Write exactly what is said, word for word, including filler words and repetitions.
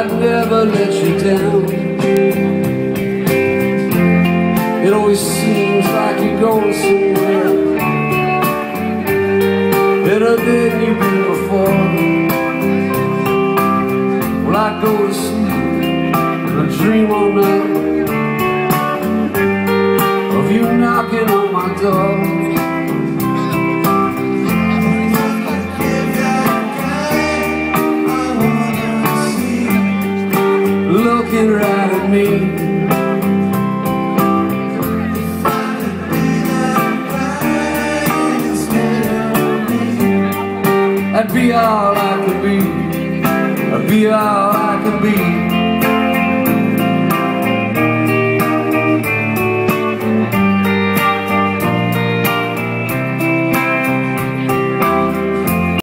I'd never let you down. It always seems like you're going somewhere better than you've been before. Well, I go to sleep and I dream all night of you knocking on my door. Looking right at me, I'd be all I could be, I'd be all I could be.